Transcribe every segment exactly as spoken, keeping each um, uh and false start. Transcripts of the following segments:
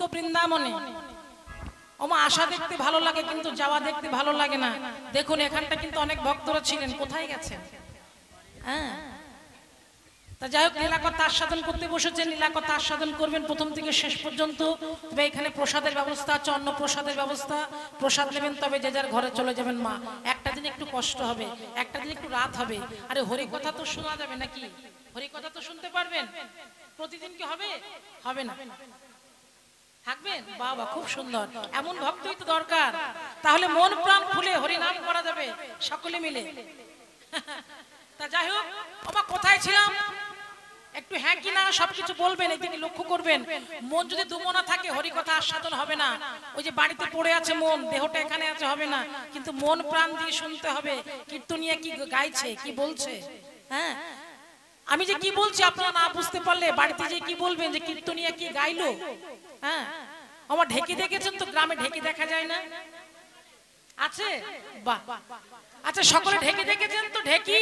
বৃন্দাবনে ওমা আশা দেখতে ভালো লাগে কিন্তু যাওয়া দেখতে ভালো লাগে না। দেখুন এখানটা কিন্তু অনেক ভক্তরা ছিলেন, কোথায় গেছেন? হ্যাঁ, তা যাই হোক লীলা কথা আস্বাদন করতে বসেছেন, লীলা কথা আস্বাদন করবেন প্রথম থেকে শেষ পর্যন্ত। তবে এখানে প্রসাদের ব্যবস্থা আছে, অন্ন প্রসাদের ব্যবস্থা, প্রসাদ নেবেন তবে যে যার ঘরে চলে যাবেন। মা একটা দিন একটু কষ্ট হবে, একটা দিন একটু রাত হবে। আরে হরি কথা তো শোনা যাবে নাকি? হরি কথা তো শুনতে পারবেন? প্রতিদিন কি হবে? হবে না। থাকবেন? বাবা খুব সুন্দর, এমন ভক্তই তো দরকার, তাহলে মন প্রাণ খুলে হরি নাম করা যাবে সকলে মিলে। তা যাই হোক, ওমা কোথায় ছিলাম একটু হ্যাঁ কি না সবকিছু বলবেন, এদিকে লক্ষ্য করবেন। মন যদি দুমনা থাকে হরি কথা আস্বাদন হবে না। ওই যে বাড়িতে পড়ে আছে মন, দেহটা এখানে আছে হবে না, কিন্তু মন প্রাণ দিয়ে শুনতে হবে কীর্তনিয়া কি গাইছে কি বলছে। হ্যাঁ, আমি যে কি বলছি আপনারা না বুঝতে পারলে বাড়িতে যে কি বলবেন যে কীর্তনিয়া কি গাইলো। হ্যাঁ, আমার ঢেকি দেখেছেন তো, গ্রামে ঢেকি দেখা যায় না? আছে? বাহ, আচ্ছা সকলে ঢেকি দেখেছেন তো? ঢেকি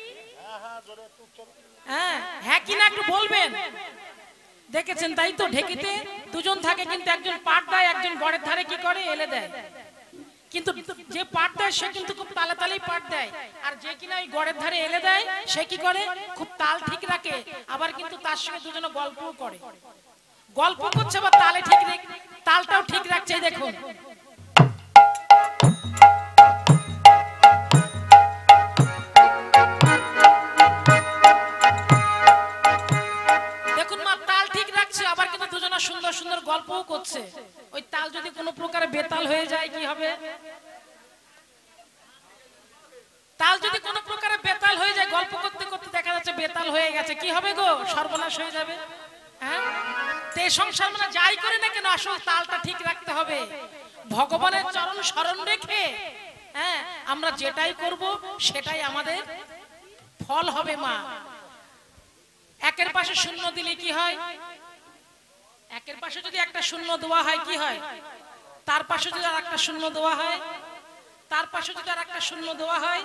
হ্যাঁ হ্যাঁ কি না একটু বলবেন। দেখেছেন তাই তো? ঢেকিতে দুজন থাকে, কিন্তু একজন পাট দেয়, একজন গড়ের ধারে কি করে এলে দেয়। কিন্তু যে পাট দেয় সে কিন্তু খুব তালে তালেই পাট দেয়, আর যে কিনা ওই গড়ের ধারে এলে দেয় সে কি করে খুব তাল ঠিক রাখে, আবার কিন্তু তার সঙ্গে দুজনে গল্পও করে। গল্প করছে বা তালে ঠিক তালটাও ঠিক রাখছে। দেখুন দেখুন মা তাল ঠিক রাখছে, আবার কিন্তু দুজনা সুন্দর সুন্দর গল্পও করছে। ওই তাল যদি কোনো প্রকারে বেতাল হয়ে যায় কি হবে? তাল যদি কোনো প্রকারে বেতাল হয়ে যায়, গল্প করতে করতে দেখা যাচ্ছে বেতাল হয়ে গেছে, কি হবে গো? সর্বনাশ হয়ে যাবে। হ্যাঁ, তে সংসার মানে যাই করে না কেন আসল তালটা ঠিক রাখতে হবে, ভগবানের চরণ শরণ রেখে। হ্যাঁ, আমরা যেটাই করব সেটাই আমাদের ফল হবে। মা একের পাশে শূন্য দিলে কি হয়? একের পাশে যদি একটা শূন্য দেওয়া হয় কি হয়? তার পাশে যদি আর একটা শূন্য দেওয়া হয়, তার পাশে যদি আর একটা শূন্য দেওয়া হয়,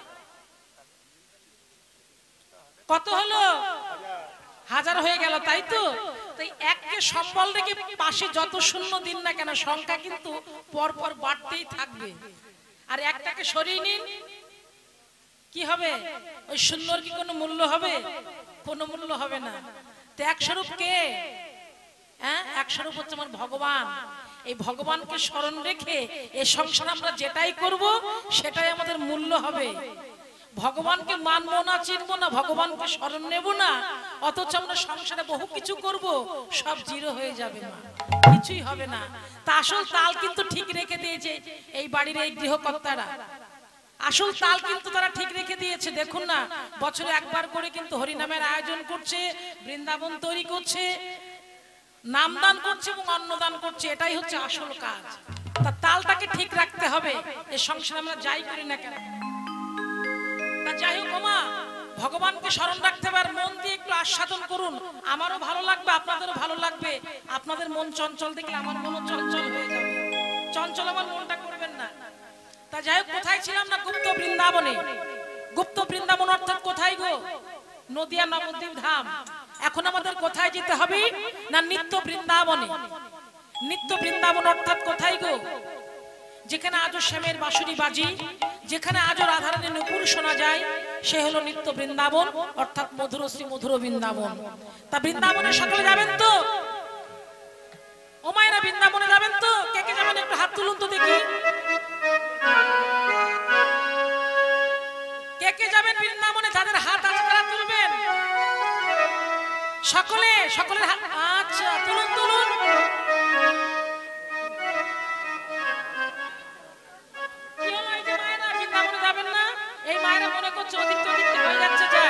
কত হলো? হাজার হয়ে গেল, তাই তো? তাই এককে সম্বল রেখে পাশে যত শূন্য দিন না কেন সংখ্যা কিন্তু পর পর বাড়তেই থাকবে। আর একটাকে সরিয়ে নিন, কি হবে? ওই শূন্যর কি কোনো মূল্য হবে? কোনো মূল্য হবে না। তো এক স্বরূপ কে? হ্যাঁ, এক স্বরূপ হচ্ছে আমার ভগবান। এই ভগবানকে স্মরণ রেখে এই সংসারে আমরা যেটাই করব সেটাই আমাদের মূল্য হবে। ভগবানকে মানবো না, চিনবো না, ভগবানকে স্মরণ নেব না, অথচ আমরা সংসারে বহু কিছু করব, সব জিরো হয়ে যাবে, মা কিছুই হবে না। তা আসল তাল কিন্তু ঠিক রেখে দিয়েছে এই বাড়ির এই গৃহকর্তারা। আসল তাল কিন্তু তারা ঠিক রেখে দিয়েছে। দেখুন না, বছরে একবার করে কিন্তু হরিনামের আয়োজন করছে, বৃন্দাবন তৈরি করছে, নামদান করছে এবং অন্নদান করছে। এটাই হচ্ছে আসল কাজ। তা তালটাকে ঠিক রাখতে হবে এই সংসারে আমরা যাই করি না কেন। তা যাই হোক মা, ভগবানকে স্মরণ রাখতে হবে, মন দিয়ে একটু আস্বাদন করুন। আমারও ভালো লাগবে, আপনাদেরও ভালো লাগবে। আপনাদের মন চঞ্চল দেখলে আমার মনও চঞ্চল হয়ে যাবে। চঞ্চল আমার মনটা করবেন না। তা যাই হোক, কোথায় ছিলাম না? গুপ্ত বৃন্দাবনে। গুপ্ত বৃন্দাবন অর্থাৎ কোথায় গো? নদিয়া নবদ্বীপ ধাম। এখন আমাদের কোথায় যেতে হবে না? নিত্য বৃন্দাবনে। নিত্য বৃন্দাবন অর্থাৎ কোথায় গো? যেখানে আজও শ্যামের বাঁশুরি বাজি, যেখানে আজও রাধারানীর নূপুর শোনা যায়, সে হলো নিত্য বৃন্দাবন অর্থাৎ মধুর শ্রী মধুর বৃন্দাবন। তা বৃন্দাবনে সকলে যাবেন তো? ও মায়েরা বৃন্দাবনে যাবেন তো? কে কে যাবেন একটু হাত তুলুন তো দেখি। কে কে যাবেন বৃন্দাবনে? যাদের হাত আছে তারা তুলবেন। সকলে সকলের হাত, আচ্ছা তুলুন তুলুন। বৃন্দাবনে যাবেন না? এই মায়েরা মনে করছে অধিক অধিক হয়ে যাচ্ছে। যা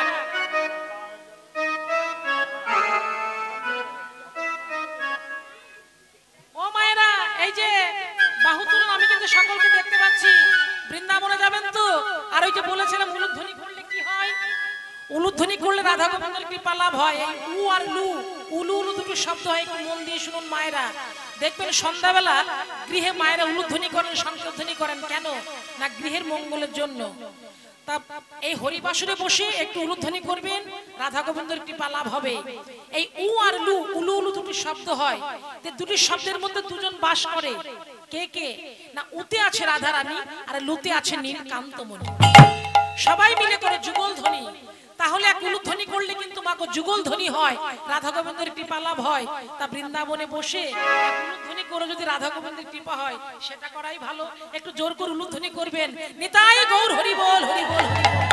ও মায়েরা, এই যে বাহু তুলুন, আমি কিন্তু সকলকে দেখতে পাচ্ছি। বৃন্দাবনে যাবেন তো? আর ওই যে বলেছিলাম উলুধ্বনি করলে কি হয়? উলুধ্বনি করলে রাধা গোবিন্দের কৃপা লাভ হয়। এই উ আর লু, উলু উলু দুটো শব্দ হয়, একটু মন দিয়ে শুনুন মায়েরা। দেখবেন সন্ধ্যাবেলা গৃহে মায়েরা উলুধ্বনি করেন, শঙ্খধ্বনি করেন, কেন না গৃহের মঙ্গলের জন্য। তা এই হরিবাসরে বসে একটু উলুধ্বনি করবেন, রাধা গোবিন্দের কৃপা লাভ হবে। এই উ আর লু, উলু উলু দুটি শব্দ হয়, দুটি শব্দের মধ্যে দুজন বাস করে, কে কে না উতে আছে রাধা রানী আর লুতে আছে নীলকান্তমণি, সবাই মিলে করে যুগল ধ্বনি। তাহলে এক উলুধ্বনি করলে কিন্তু মাগো যুগল ধ্বনি হয়, রাধা গোবিন্দের কৃপা লাভ হয়। তা বৃন্দাবনে বসে এক উলুধ্বনি করে যদি রাধা গোবিন্দের কৃপা হয় সেটা করাই ভালো। একটু জোর করে উলুধ্বনি করবেন, নিতাই গৌর হরি বল, হরি বল, হরি বল।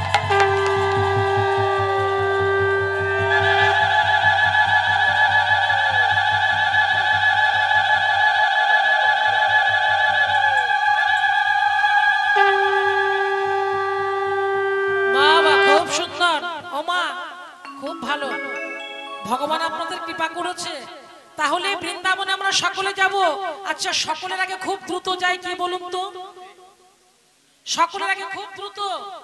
খুব ভালো, ভগবান আপনাদের কৃপা করেছে। তাহলে বৃন্দাবনে আমরা সকলে যাব। আচ্ছা, সকলের আগে খুব দ্রুত যাই, কি বলুন তো? সকলের আগে খুব দ্রুত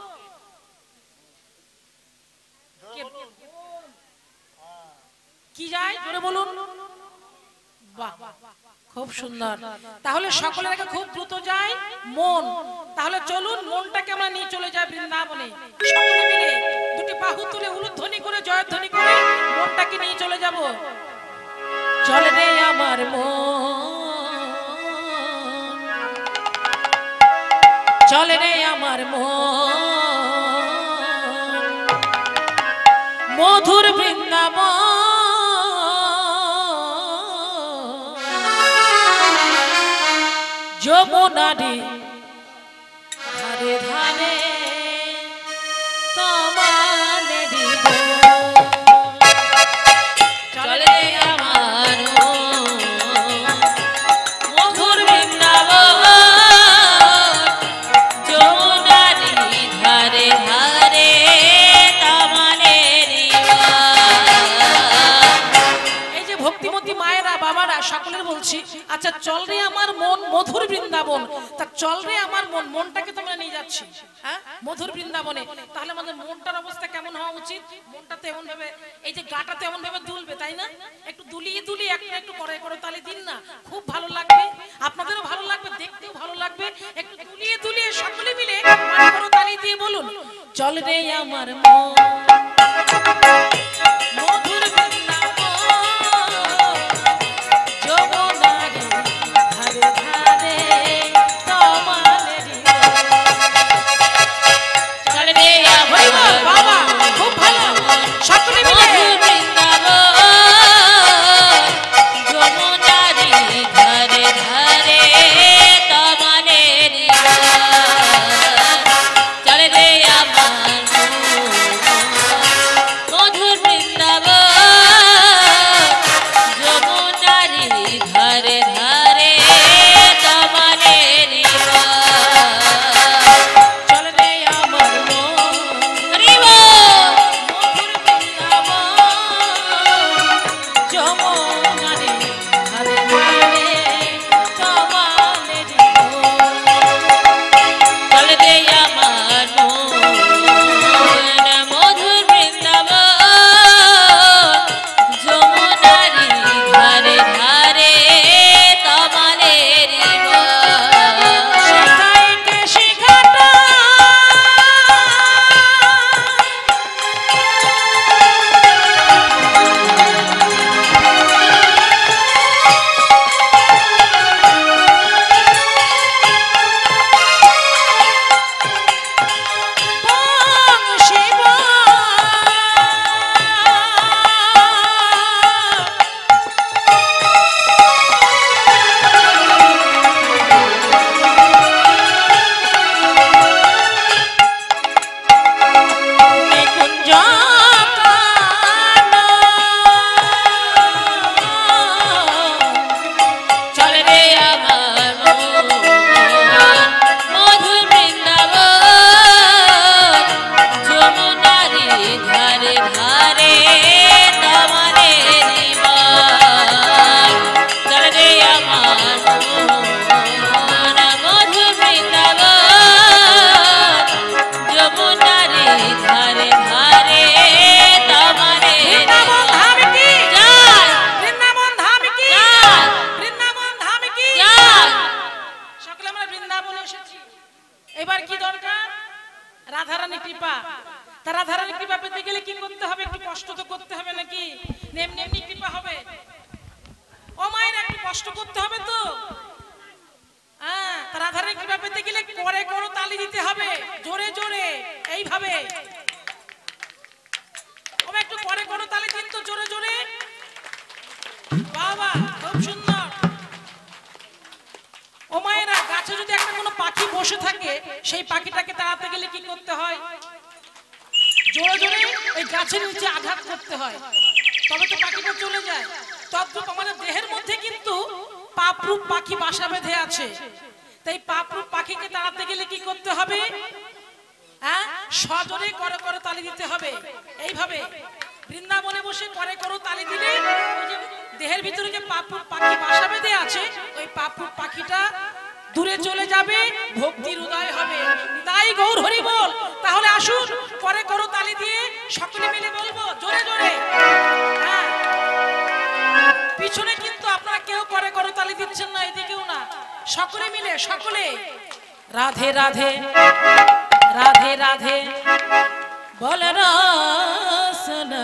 কি যায় জোরে বলুন। বাহ, খুব সুন্দর। তাহলে সকলের আগে খুব দ্রুত যায় মন। তাহলে চলুন মনটাকে আমরা নিয়ে চলে যাই বৃন্দাবনে, সকলে মিলে দুটি বাহু তুলে উলুধ্বনি করে জয়ধ্বনি করে মনটাকে নিয়ে চলে যাব। চলে রে আমার মন, চলে রে আমার মন, মধুর বৃন্দাবন, যমুনারি ধারে ধারে তোমারেরি চলে আমার মধুর বৃন্দাবন, যমুনারি ধারে ধারে তোমারেরি। এই যে ভক্তিমতী মায়েরা বাবারা সকলের বলছি, আচ্ছা চল রে আমার মন মধুর বৃন্দাবন। তা চল রে আমার মন, মনটাকে তোমরা নিয়ে যাচ্ছি হ্যাঁ মধুর বৃন্দাবনে। তাহলে আমাদের মনটার অবস্থা কেমন হওয়া উচিত? মনটা তো এমন ভাবে, এই যে গাটা তো এমন ভাবে দুলবে, তাই না? একটু দুলিয়ে দুলিয়ে একটু একটু করে করে তালে দিন না, খুব ভালো লাগবে, আপনাদেরও ভালো লাগবে, দেখতেও ভালো লাগবে। একটু দুলিয়ে দুলিয়ে সকলে মিলে করে তালি দিয়ে বলুন, চল রে আমার মন মধুর বৃন্দাবন, যমুনারি ধারে ধারে তোমারেরি। চল রে আমার বাবা, খুব ভালো, সকলে মিলে যমুনারি ধারে ধারে তোমারেরি। চল রে আমার মধুর বৃন্দাবন, এসেছি। এবার কি দরকার? রাধারানী কৃপা। তা রাধারানী কৃপা পেতে গেলে কি করতে হবে? একটু কষ্ট তো করতে হবে নাকি? এমনি এমনি কৃপা হবে? ও মায়ের একটু কষ্ট করতে হবে তো। হ্যাঁ, রাধারানী কৃপা পেতে গেলে করে করে তালি দিতে হবে, জোরে জোরে, এইভাবে। ও একটু করে করে তালি দিন তো, জোরে জোরে। বাবা, খুব সুন্দর। ও মায়েরা, গাছে যদি একটা কোনো পাখি বসে থাকে, সেই পাখিটাকে তাড়াতে গেলে কি করতে হয়? জোরে জোরে ওই গাছের নিচে আঘাত করতে হয়, তবে তো পাখিটা চলে যায়। তদ্রূপ আমাদের দেহের মধ্যে কিন্তু পাপরূপ পাখি বাসা বেঁধে আছে। তাই পাপরূপ পাখিকে তাড়াতে গেলে কি করতে হবে? হ্যাঁ, সজোরে করে করে তালি দিতে হবে, এইভাবে। বৃন্দাবনে বসে করে করে তালি দিলে ওই যে দেহের ভিতরে যে পাপরূপ পাখি বাসা বেঁধে আছে, ওই পাপরূপ পাখিটা দূরে চলে যাবে, ভক্তির উদয় হবে। তাই গৌর হরি বল। তাহলে আসুন করে করে তালি দিয়ে সকলে মিলে বলবো জোরে জোরে। হ্যাঁ, পিছনে কিন্তু আপনারা কেউ করে করে তালি দিচ্ছেন না, এদিকেও না, সকলে মিলে, সকলে। রাধে রাধে রাধে রাধে বল রসনা,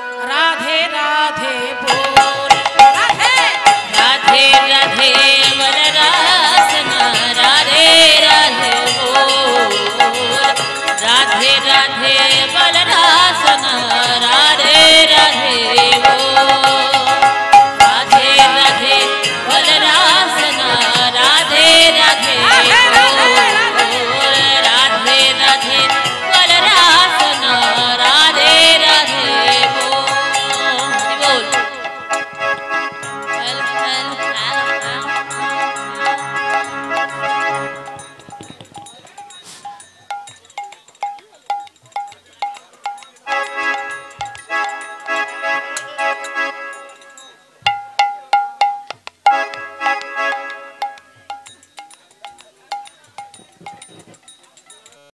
রাধে রাধে বল, রাধে রাধে রাধে বল